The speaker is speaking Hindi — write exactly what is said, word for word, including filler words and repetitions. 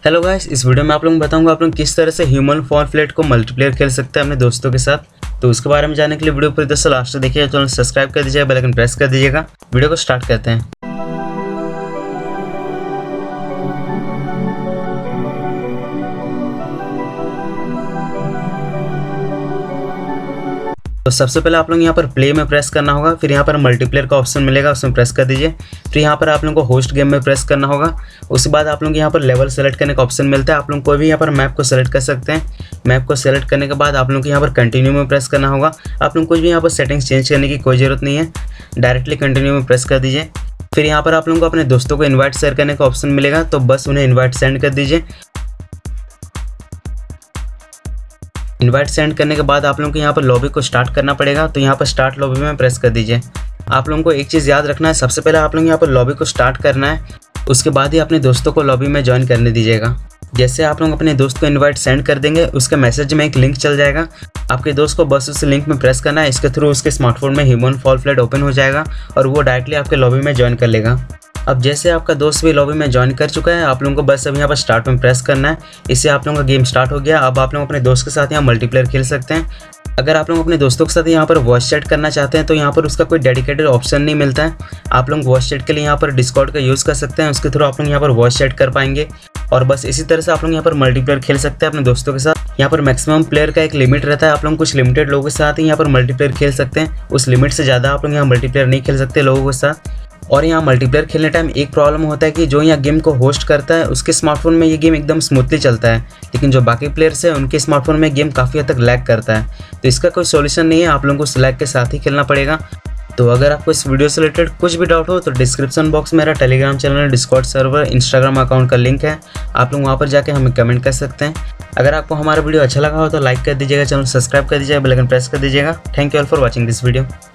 हेलो गाइस, इस वीडियो में आप लोगों को बताऊंगा आप लोग किस तरह से ह्यूमन फॉल फ्लैट को मल्टीप्लेयर खेल सकते हैं अपने दोस्तों के साथ। तो उसके बारे में जानने के लिए वीडियो पूरी तरह से लास्ट तक देखिएगा। चैनल सब्सक्राइब कर दीजिएगा, बेल आइकन प्रेस कर दीजिएगा। वीडियो को स्टार्ट करते हैं। तो सबसे पहले आप लोग यहाँ पर प्ले में प्रेस करना होगा, फिर यहाँ पर मल्टीप्लेयर का ऑप्शन मिलेगा, उसमें प्रेस कर दीजिए। फिर यहाँ पर आप लोगों को होस्ट गेम में प्रेस करना होगा। उसके बाद आप लोग यहाँ पर लेवल सेलेक्ट करने का ऑप्शन मिलता है। आप लोग कोई भी यहाँ पर मैप को सेलेक्ट कर सकते हैं। मैप को सेलेक्ट करने के बाद आप लोग को यहाँ पर कंटिन्यू में प्रेस करना होगा। आप लोग कुछ भी यहाँ पर सेटिंग्स चेंज करने की कोई ज़रूरत नहीं है, डायरेक्टली कंटिन्यू में प्रेस कर दीजिए। फिर यहाँ पर आप लोगों को अपने दोस्तों को इन्वाइट शेयर करने का ऑप्शन मिलेगा, तो बस उन्हें इन्वाइट सेंड कर दीजिए। इनवाइट सेंड करने के बाद आप लोगों को यहाँ पर लॉबी को स्टार्ट करना पड़ेगा, तो यहाँ पर स्टार्ट लॉबी में प्रेस कर दीजिए। आप लोगों को एक चीज़ याद रखना है, सबसे पहले आप लोग यहाँ पर लॉबी को स्टार्ट करना है, उसके बाद ही अपने दोस्तों को लॉबी में ज्वाइन करने दीजिएगा। जैसे आप लोग अपने दोस्त को इनवाइट सेंड कर देंगे, उसके मैसेज में एक लिंक चल जाएगा। आपके दोस्त को बस उस लिंक में प्रेस करना है, इसके थ्रू उसके स्मार्टफोन में ह्यूमन फॉल फ्लैट ओपन हो जाएगा और वो डायरेक्टली आपके लॉबी में ज्वाइन कर लेगा। अब जैसे आपका दोस्त भी लॉबी में ज्वाइन कर चुका है, आप लोगों को बस अब यहाँ पर स्टार्ट में प्रेस करना है। इससे आप लोगों का गेम स्टार्ट हो गया। अब आप लोग अपने दोस्त के साथ यहाँ मल्टीप्लेयर खेल सकते हैं। अगर आप लोग अपने दोस्तों के साथ यहाँ पर वॉइस चैट करना चाहते हैं तो यहाँ पर उसका कोई डेडिकेटेड ऑप्शन नहीं मिलता है। आप लोग वॉइस चैट के लिए यहाँ पर डिस्कॉर्ड का यूज़ कर सकते हैं, उसके थ्रू आप लोग यहाँ पर वॉइस चैट कर पाएंगे। और बस इसी तरह से आप लोग यहाँ पर मल्टीप्लेयर खेल सकते हैं अपने दोस्तों के साथ। यहाँ पर मैक्सिमम प्लेयर का एक लिमिट रहता है, आप लोग कुछ लिमिटेड लोगों के साथ ही यहाँ पर मल्टीप्लेयर खेल सकते हैं। उस लिमिट से ज़्यादा आप लोग यहाँ मल्टीप्लेयर नहीं खेल सकते लोगों के साथ। और यहाँ मल्टीप्लेयर खेलने टाइम एक प्रॉब्लम होता है कि जो यहाँ गेम को होस्ट करता है उसके स्मार्टफोन में ये गेम एकदम स्मूथली चलता है, लेकिन जो बाकी प्लेयर्स हैं उनके स्मार्टफोन में गेम काफ़ी हद तक लैग करता है। तो इसका कोई सॉल्यूशन नहीं है, आप लोगों को उस लैग के साथ ही खेलना पड़ेगा। तो अगर आपको इस वीडियो से रिलेटेड कुछ भी डाउट हो तो डिस्क्रिप्शन बॉक्स में मेरा Telegram channel, Discord server, Instagram account का लिंक है, आप लोग वहाँ पर जाके हमें कमेंट कर सकते हैं। अगर आपको हमारा वीडियो अच्छा लगा हो तो लाइक कर दीजिएगा, चैनल सब्सक्राइब कर दीजिएगा, बेल आइकन प्रेस कर दीजिएगा। Thank you all for watching this video.